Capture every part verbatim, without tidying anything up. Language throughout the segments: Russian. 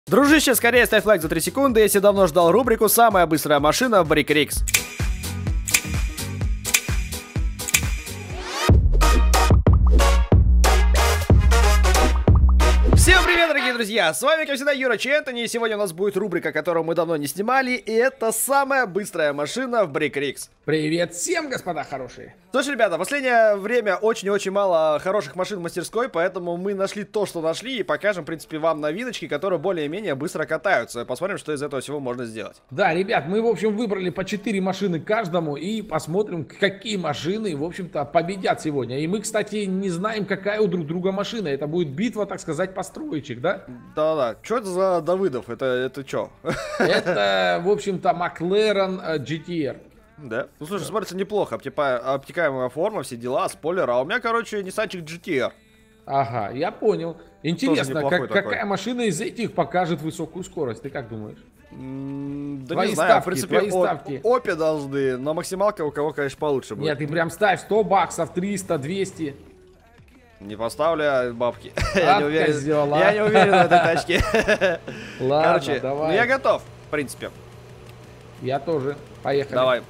Дружище, скорее ставь лайк за три секунды, если давно ждал рубрику «Самая быстрая машина в Brick Rigs». Всем привет, дорогие друзья! С вами, как всегда, Юра Чентони, и сегодня у нас будет рубрика, которую мы давно не снимали, и это «Самая быстрая машина в Brick Rigs». Привет всем, господа хорошие! Слушай, ребята, в последнее время очень и очень мало хороших машин в мастерской, поэтому мы нашли то, что нашли, и покажем, в принципе, вам новиночки, которые более-менее быстро катаются. Посмотрим, что из этого всего можно сделать. Да, ребят, мы, в общем, выбрали по четыре машины каждому, и посмотрим, какие машины, в общем-то, победят сегодня. И мы, кстати, не знаем, какая у друг друга машина. Это будет битва, так сказать, построечек, да? Да-да. Что это за Давыдов? Это, это что? Это, в общем-то, McLaren джи ти ар. Да. Ну, слушай, смотрится неплохо. Обтипа... Обтекаемая форма, все дела, спойлер. А у меня, короче, Ниссанчик джи ти ар. Ага, я понял. Интересно, как, такой. какая машина из этих покажет высокую скорость? Ты как думаешь? М да твои не знаю, ставки, в принципе, твои ставки. опи должны, но максималка у кого, конечно, получше будет. Нет, ты прям ставь сто баксов, триста, двести. Не поставлю бабки. я, не уверен, козёл, а. я не уверен в этой тачке. Ладно, Короче, давай. ну я готов, в принципе. Я тоже. Поехали. Давай.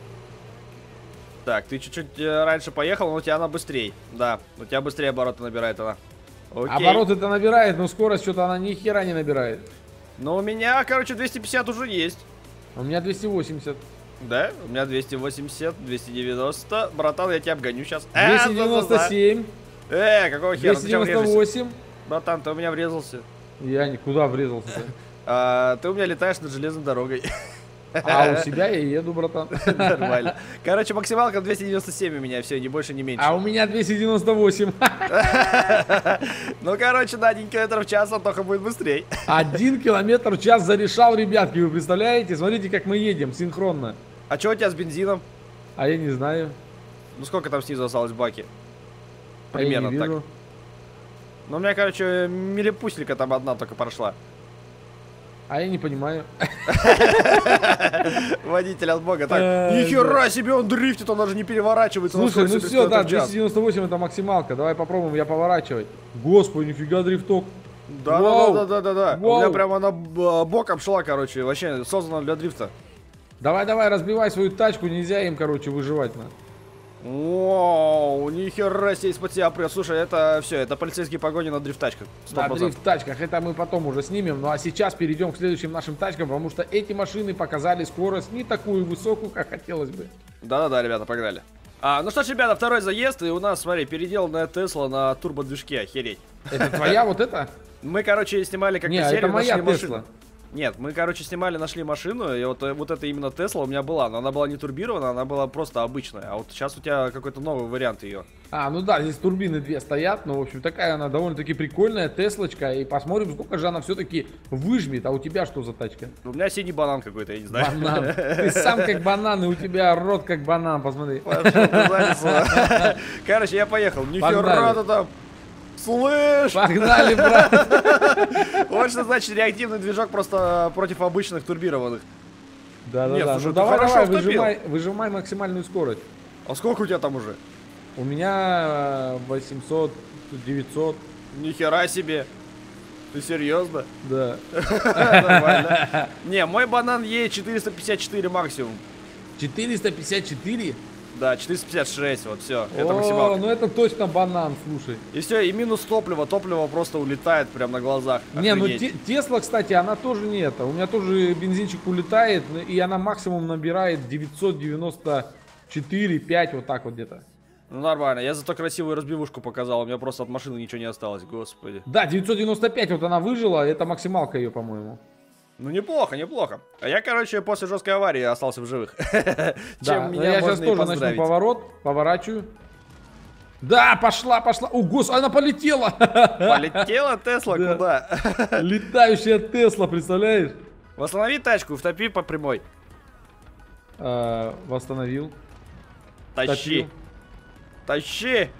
Так, ты чуть-чуть раньше поехал, но у тебя она быстрее. Да, у тебя быстрее обороты набирает она. Окей. Обороты-то набирает, но скорость что-то она ни хера не набирает. Но у меня, короче, двести пятьдесят уже есть. У меня двести восемьдесят. Да, у меня двести восемьдесят, двести девяносто. Братан, я тебя обгоню сейчас. двести девяносто семь. Э, какого хера? двести девяносто восемь. Братан, ты у меня врезался. Я никуда врезался-то. А, ты у меня летаешь над железной дорогой. А у себя я еду, братан. Нормально. Короче, максималка двести девяносто семь у меня, все, ни больше, ни меньше. А у меня двести девяносто восемь. Ну, короче, на один километр в час Антоха будет быстрее. Один километр в час зарешал, ребятки, вы представляете? Смотрите, как мы едем, синхронно. А что у тебя с бензином? А я не знаю. Ну, сколько там снизу осталось в баке? А я не Примерно так. вижу. Ну, у меня, короче, милипуслика там одна только прошла. А я не понимаю. Водитель от бога. Так, нихера себе он дрифтит, он даже не переворачивается. Слушай, ну все, да, двести девяносто восемь это максималка. Давай попробуем, я поворачивать. Господи, нифига дрифток. Да, да, да, да, да, да. У меня прямо она боком шла, короче, вообще создана для дрифта. Давай, давай, разбивай свою тачку, нельзя им, короче, выживать надо. Воу, нихера себе из-под себя прет. Слушай, это все, это полицейские погони на дрифт-тачках. На дрифт-тачках, это мы потом уже снимем. Ну а сейчас перейдем к следующим нашим тачкам, потому что эти машины показали скорость не такую высокую, как хотелось бы. Да-да-да, ребята, погнали. А, ну что ж, ребята, второй заезд, и у нас, смотри, переделанная Тесла на турбодвижке, охереть. Это твоя вот эта? Мы, короче, снимали как-то серию, это моя Тесла. Машину. Нет, мы, короче, снимали, нашли машину, и вот, вот это именно Тесла у меня была, но она была не турбирована, она была просто обычная, а вот сейчас у тебя какой-то новый вариант ее. А, ну да, здесь турбины две стоят, но, в общем, такая она довольно-таки прикольная, Теслочка, и посмотрим, сколько же она все-таки выжмет, а у тебя что за тачка? У меня синий банан какой-то, я не знаю. Банан. Ты сам как банан, и у тебя рот как банан, посмотри. Короче, я поехал, нихера ты там. Слышь! Погнали, брат! Вот что значит реактивный движок просто против обычных турбированных. Да-да-да, ну давай, давай, выжимай, выжимай максимальную скорость. А сколько у тебя там уже? У меня восемьсот, девятьсот. Нихера себе! Ты серьезно? Да. Нормально. Не, мой банан Е четыреста пятьдесят четыре максимум. четыреста пятьдесят четыре? Да, четыреста пятьдесят шесть, вот все, это О, максималка. ну это точно банан, слушай. И все, и минус топлива, топливо просто улетает прямо на глазах. Не, Охренеть. ну Тесла, кстати, она тоже не это. У меня тоже бензинчик улетает, и она максимум набирает девятьсот девяносто четыре, пять, вот так вот где-то. Ну нормально, я зато красивую разбивушку показал, у меня просто от машины ничего не осталось, господи. Да, девятьсот девяносто пять вот она выжила, это максималка ее, по-моему. Ну неплохо, неплохо. А я, короче, после жесткой аварии остался в живых. Да, я сейчас тоже начну поворот, поворачиваю. Да, пошла, пошла. О, господи, она полетела. Полетела Тесла куда? Летающая Тесла, представляешь? Восстанови тачку, втопи по прямой. Восстановил. Тащи. Тащи.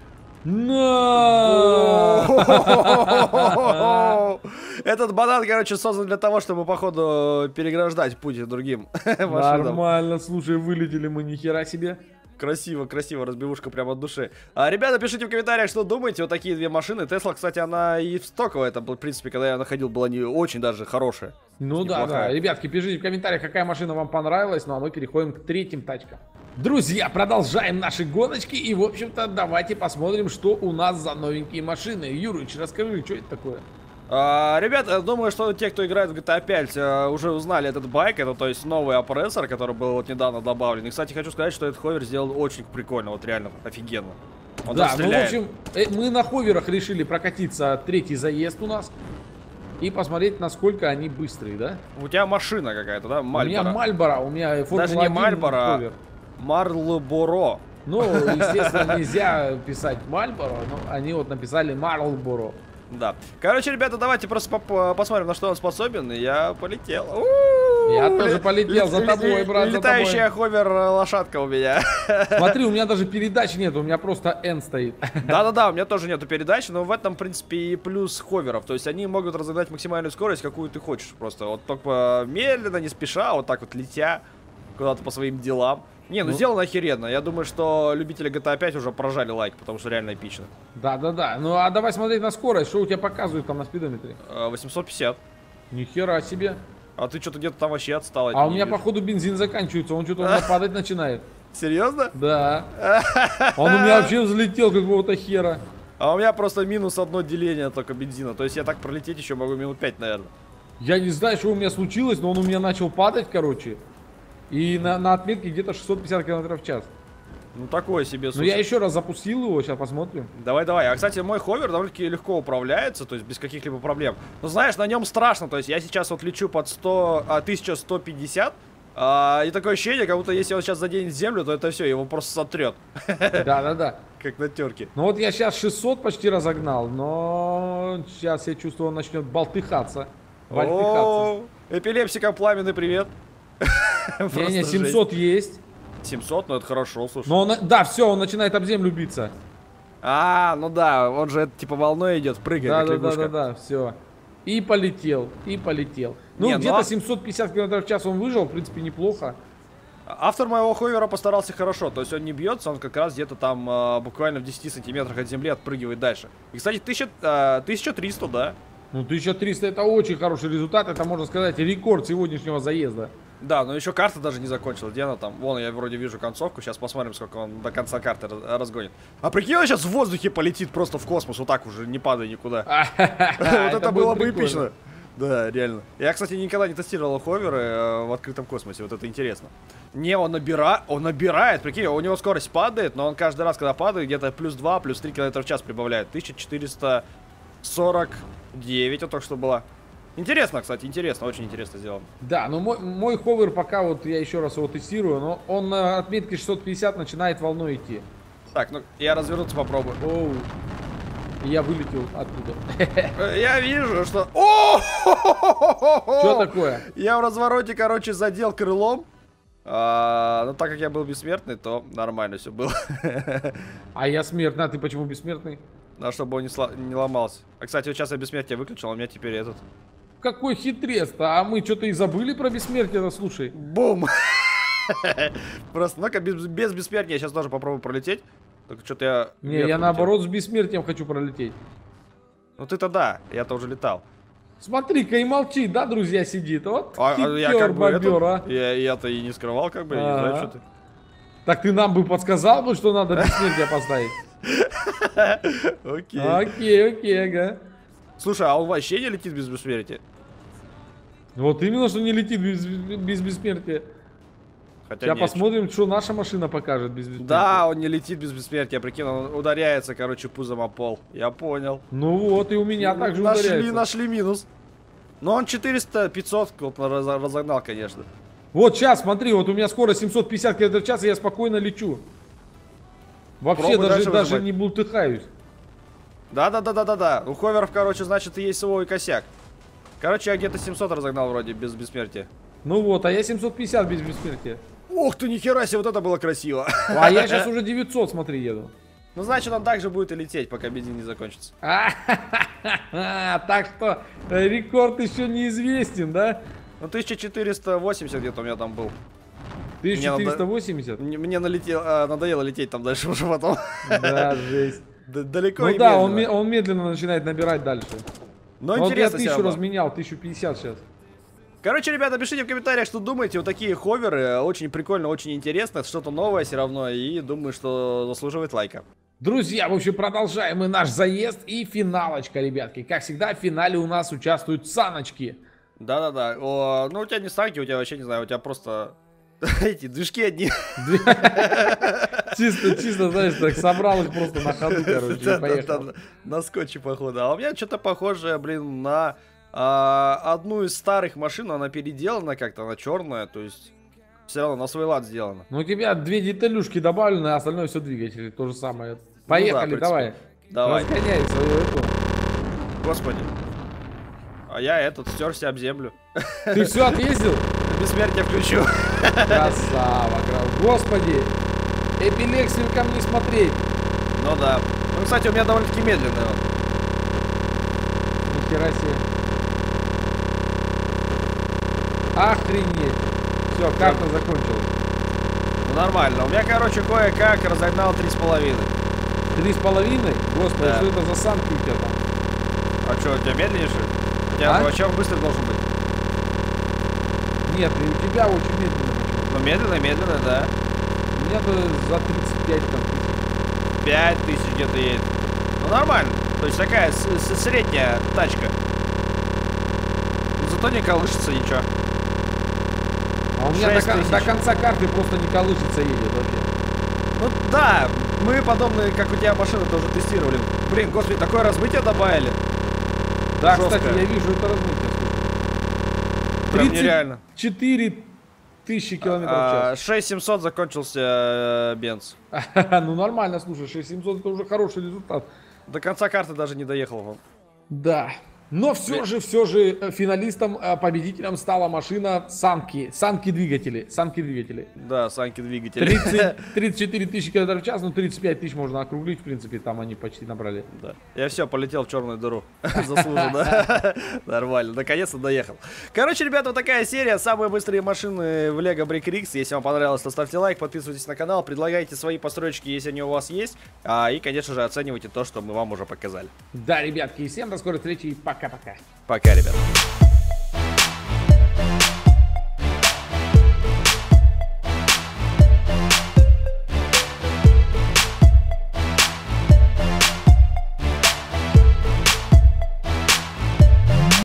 No! Этот банан, короче, создан для того, чтобы, походу, переграждать путь другим машинам. Нормально, слушай, вылетели мы, нихера себе. Красиво, красиво, разбивушка прямо от души. А, ребята, пишите в комментариях, что думаете. Вот такие две машины. Тесла, кстати, она и в стоковой, это, в принципе, когда я находил, была не очень даже хорошая. Ну да, да. Ребятки, пишите в комментариях, какая машина вам понравилась. Ну а мы переходим к третьим тачкам. Друзья, продолжаем наши гоночки. И, в общем-то, давайте посмотрим, что у нас за новенькие машины. Юрыч, расскажи, что это такое? А, ребята, думаю, что те, кто играет в джи ти эй пять, уже узнали этот байк. Это, то есть, новый опрессор, который был вот недавно добавлен. И, кстати, хочу сказать, что этот ховер сделан очень прикольно. Вот реально офигенно. Он да, ну, в общем, мы на ховерах решили прокатиться третий заезд у нас. И посмотреть, насколько они быстрые, да? У тебя машина какая-то, да? Мальборо. У меня Мальборо, у меня Формула Даже не Мальборо, а Марлборо. Ну, естественно, нельзя писать Мальборо, но они вот написали Марлборо. Да. Короче, ребята, давайте просто по посмотрим, на что он способен. И я полетел. У -у -у, я тоже полетел за тобой, брат. Летающая ховер-лошадка у меня. Смотри, у меня даже передач нет, у меня просто N стоит. Да-да-да, у меня тоже нету передачи, но в этом, в принципе, и плюс ховеров. То есть они могут разогнать максимальную скорость, какую ты хочешь. Просто вот только медленно, не спеша, вот так вот летя куда-то по своим делам. Не, ну, ну сделано охеренно. Я думаю, что любители джи ти эй пять уже прожали лайк, потому что реально эпично. Да-да-да. Ну а давай смотреть на скорость. Что у тебя показывают там на спидометре? восемьсот пятьдесят. Нихера себе. А ты что-то где-то там вообще отстал. А у меня, походу, бензин заканчивается. Он что-то у меня падать начинает. Серьезно? Да. Он у меня вообще взлетел какого-то хера. А у меня просто минус одно деление только бензина. То есть я так пролететь еще могу минут пять, наверное. Я не знаю, что у меня случилось, но он у меня начал падать, короче. И на, на отметке где-то шестьсот пятьдесят километров в час. Ну такое себе. Ну я еще раз запустил его, сейчас посмотрим. Давай, давай. А кстати, мой ховер довольно-таки легко управляется, то есть без каких-либо проблем. Но знаешь, на нем страшно. То есть я сейчас вот лечу под сто, а, тысяча сто пятьдесят. А, и такое ощущение, как будто если он сейчас заденет землю, то это все, его просто сотрет. Да-да-да. Как на терке. Ну вот я сейчас шестьсот почти разогнал, но сейчас я чувствую, он начнет болтыхаться. О, эпилепсикам пламенный привет. Не-не, семьсот есть. семьсот, ну это хорошо, слушай. Но он, да, все, он начинает об землю биться. А, ну да, он же типа волной идет, прыгает, да, как да, лягушка. Да, да, да, все. И полетел, и полетел. Ну, где-то но... семьсот пятьдесят километров в час он выжил, в принципе, неплохо. Автор моего ховера постарался хорошо, то есть он не бьется, он как раз где-то там э, буквально в десяти сантиметрах от земли отпрыгивает дальше. И, кстати, тысяча, э, тысяча триста, да? Ну, тысяча триста это очень хороший результат, это, можно сказать, рекорд сегодняшнего заезда. Да, но еще карта даже не закончилась. Где она там? Вон, я вроде вижу концовку. Сейчас посмотрим, сколько он до конца карты разгонит. А прикинь, он сейчас в воздухе полетит просто в космос. Вот так уже, не падая никуда. Вот это было бы эпично. Да, реально. Я, кстати, никогда не тестировал ховеры в открытом космосе. Вот это интересно. Не, он набирает, он набирает, прикинь, у него скорость падает, но он каждый раз, когда падает, где-то плюс два, плюс три километра в час прибавляет. тысяча четыреста сорок девять вот только что была. Интересно, кстати, интересно, очень интересно сделано. Да, но мой, мой ховер пока вот я еще раз его тестирую, но он на отметке шестьсот пятьдесят начинает волной идти. Так, ну я развернуться попробую. Оу. И я вылетел оттуда. Я вижу, что... О! Что такое? Я в развороте, короче, задел крылом. А, но так как я был бессмертный, то нормально все было. А я смертный, а ты почему бессмертный? Ну, чтобы он не, сло... не ломался. А, кстати, вот сейчас я бессмертие выключил, а у меня теперь этот... Какой хитрец-то, а мы что-то и забыли про бессмертие-то, слушай. Бум! Просто, ну-ка, без, без бессмертия я сейчас тоже попробую пролететь. Только что-то я... Не, я наоборот с бессмертием хочу пролететь. Ну ты-то да, я-то уже летал. Смотри-ка и молчи, да, друзья, сидит. Вот а, хитер, я как бы бобер, а. Я, я-то и не скрывал, как бы, я не знаю, что ты. Так ты нам бы подсказал бы, что надо бессмертие поставить. Окей. Окей, окей, ага. Слушай, а он вообще не летит без бессмертия? Вот именно, что не летит без, без бессмертия. Хотя Сейчас нет, посмотрим, что наша машина покажет без бессмертия. Да, он не летит без бессмертия, прикинь, он ударяется, короче, пузом о пол. Я понял. Ну вот, и у меня ну, также нашли, ударяется. Нашли минус. Но он четыреста пятьсот разогнал, конечно. Вот сейчас, смотри, вот у меня скорость семьсот пятьдесят километров в час, и я спокойно лечу. Вообще Пробуй даже, даже выжимать. не бултыхаюсь. Да-да-да-да-да-да. У ховеров, короче, значит, и есть свой косяк. Короче, я где-то семьсот разогнал вроде, без бессмертия. Ну вот, а я семьсот пятьдесят без бессмертия. Ух ты, нихера себе, вот это было красиво. А я сейчас уже девятьсот, смотри, еду. Ну, значит, он также будет и лететь, пока бензин не закончится. Так что рекорд еще неизвестен, да? Ну, тысяча четыреста восемьдесят где-то у меня там был. тысяча четыреста восемьдесят? Мне, мне налетел, а, надоело лететь там дальше уже потом. Да, жесть. Далеко ну и да, он, медленно. он медленно начинает набирать дальше. Но вот интересно я тысячу разменял, тысячу пятьдесят сейчас. Короче, ребята, пишите в комментариях, что думаете. Вот такие ховеры. Очень прикольно, очень интересно. Это что-то новое все равно. И думаю, что заслуживает лайка. Друзья, в общем, продолжаем мы наш заезд и финалочка, ребятки. Как всегда, в финале у нас участвуют саночки. Да-да-да. Ну, у тебя не санки, у тебя вообще, не знаю, у тебя просто эти движки одни. Чисто, чисто, знаешь, так собрал их просто на ходу, короче, и поехал. На скотче, походу. А у меня что-то похожее, блин, на одну из старых машин. Она переделана как-то, она черная, то есть все равно на свой лад сделана. Ну, у тебя две деталюшки добавлены, а остальное все двигатели, то же самое. Поехали, ну, да, давай. Давай. Разгоняй свою эту. Господи. А я этот стерся об землю. Ты все отъездил? Бессмертие включу. Красава, красава. Господи. Эпилепсию ко мне смотреть. Ну да. Ну, кстати, у меня довольно-таки медленный он. Нихера себе. Охренеть. Все, карта да. закончилась. Ну нормально. У меня, короче, кое-как разогнал три с половиной. Три с половиной? Господи, да. что это за санки у тебя там? А что, у тебя медленнейший? У тебя а? вообще быстрый должен быть. Нет, и у тебя очень медленно. Ну медленно, медленно, да. У меня-то за тридцать пять там тысяч. пять тысяч где-то едет. Ну нормально. То есть такая с -с средняя тачка. Но зато не колышется ничего. А у меня до, до конца карты просто не колышется едет вообще. Ну да, мы подобные, как у тебя машины, тоже тестировали. Блин, господи, такое размытие добавили. Да, жесткое. Кстати, я вижу это размытие. Прям нереально. четыре тысячи километров в а, час. шесть семьсот закончился э, бенз. Ну нормально, слушай, шесть семьсот это уже хороший результат. До конца карты даже не доехал он. Да. Но все же, все же финалистом, победителем стала машина Санки. Санки двигатели. Санки двигатели. Да, Санки двигатели. тридцать, тридцать четыре тысячи километров в час, ну тридцать пять тысяч можно округлить, в принципе, там они почти набрали. Да. Я все, полетел в черную дыру. Заслуженно. Нормально, наконец-то доехал. Короче, ребята, вот такая серия. Самые быстрые машины в Lego Brick Rigs. Если вам понравилось, то ставьте лайк, подписывайтесь на канал, предлагайте свои построечки, если они у вас есть. И, конечно же, оценивайте то, что мы вам уже показали. Да, ребятки, и всем до скорой встречи и пока. Пока-пока. Пока, ребят.